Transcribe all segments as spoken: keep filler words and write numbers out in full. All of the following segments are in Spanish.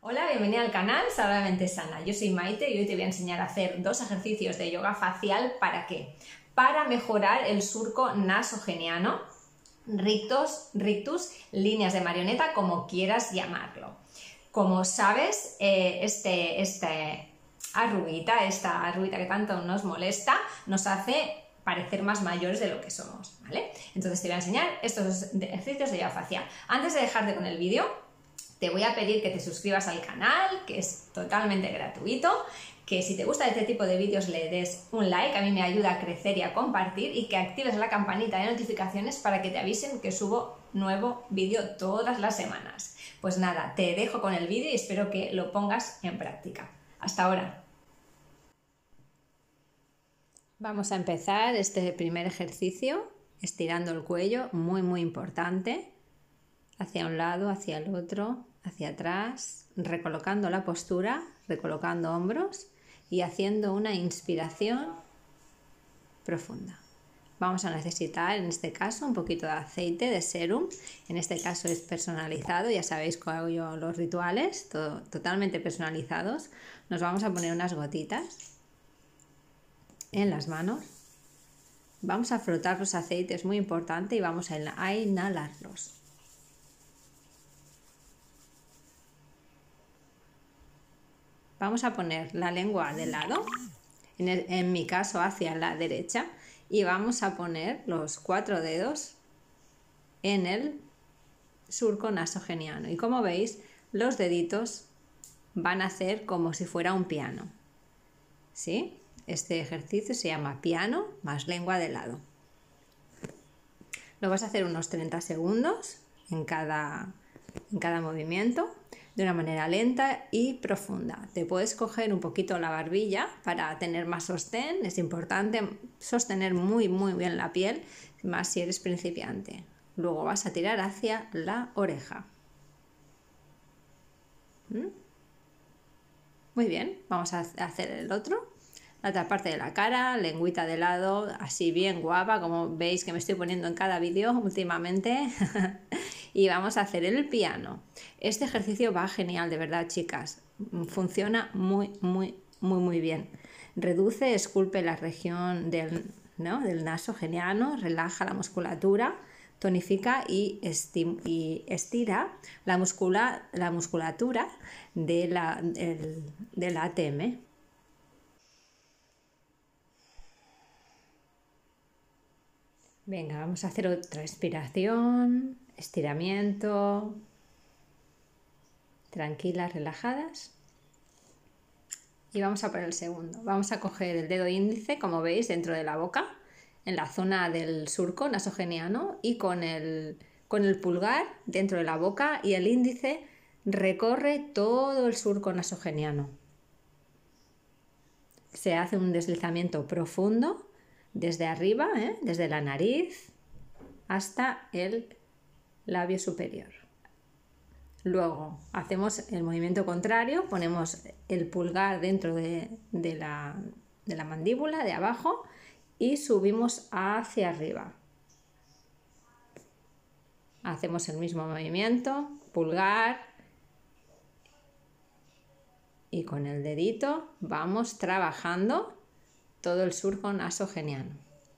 Hola, bienvenida al canal Saludablemente Sana. Yo soy Maite y hoy te voy a enseñar a hacer dos ejercicios de yoga facial. ¿Para qué? Para mejorar el surco nasogeniano, rictus, rictus, líneas de marioneta, como quieras llamarlo. Como sabes, eh, este, este arruguita, esta arruguita que tanto nos molesta, nos hace parecer más mayores de lo que somos, ¿vale? Entonces te voy a enseñar estos ejercicios de yoga facial. Antes de dejarte con el vídeo, te voy a pedir que te suscribas al canal, que es totalmente gratuito, que si te gusta este tipo de vídeos le des un like, a mí me ayuda a crecer y a compartir, y que actives la campanita de notificaciones para que te avisen que subo nuevo vídeo todas las semanas. Pues nada, te dejo con el vídeo y espero que lo pongas en práctica. Hasta ahora. Vamos a empezar este primer ejercicio estirando el cuello, muy muy importante. Hacia un lado, hacia el otro, hacia atrás, recolocando la postura, recolocando hombros y haciendo una inspiración profunda. Vamos a necesitar en este caso un poquito de aceite de serum, en este caso es personalizado, ya sabéis que hago yo los rituales, todo, totalmente personalizados. Nos vamos a poner unas gotitas en las manos, vamos a frotar los aceites, muy importante, y vamos a inhalarlos. Vamos a poner la lengua de lado, en, el, en mi caso hacia la derecha, y vamos a poner los cuatro dedos en el surco nasogeniano. Y como veis, los deditos van a hacer como si fuera un piano. ¿Sí? Este ejercicio se llama piano más lengua de lado. Lo vas a hacer unos treinta segundos en cada, en cada movimiento, de una manera lenta y profunda. Te puedes coger un poquito la barbilla para tener más sostén. Es importante sostener muy muy bien la piel, más si eres principiante. Luego vas a tirar hacia la oreja. ¿Mm? Muy bien, vamos a hacer el otro. La otra parte de la cara, lengüita de lado, así bien guapa, como veis que me estoy poniendo en cada vídeo últimamente. Y vamos a hacer el piano. Este ejercicio va genial, de verdad, chicas. Funciona muy, muy, muy, muy bien. Reduce, esculpe la región del, ¿no? del nasogeniano, relaja la musculatura, tonifica y, y estira la, muscula, la musculatura de la, del, del A T M. Venga, vamos a hacer otra respiración, estiramiento, tranquilas, relajadas. Y vamos a por el segundo. Vamos a coger el dedo índice, como veis, dentro de la boca, en la zona del surco nasogeniano, y con el, con el pulgar dentro de la boca y el índice recorre todo el surco nasogeniano. Se hace un deslizamiento profundo desde arriba, ¿eh? desde la nariz hasta el labio superior. Luego hacemos el movimiento contrario, ponemos el pulgar dentro de, de, la, de la mandíbula de abajo y subimos hacia arriba. Hacemos el mismo movimiento, pulgar, y con el dedito vamos trabajando todo el surco nasogeniano.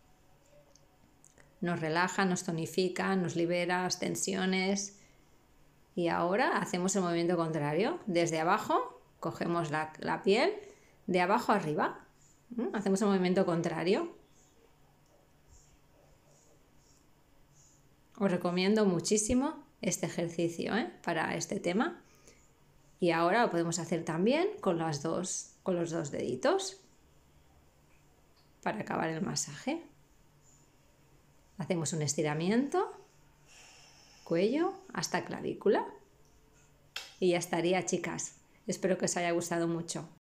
Nos relaja, nos tonifica, nos libera las tensiones. Y ahora hacemos el movimiento contrario. Desde abajo cogemos la, la piel, de abajo arriba. ¿Mm? Hacemos el movimiento contrario. Os recomiendo muchísimo este ejercicio, ¿eh? para este tema. Y ahora lo podemos hacer también con, las dos, con los dos deditos, para acabar el masaje. Hacemos un estiramiento, cuello hasta clavícula. Y ya estaría, chicas. Espero que os haya gustado mucho.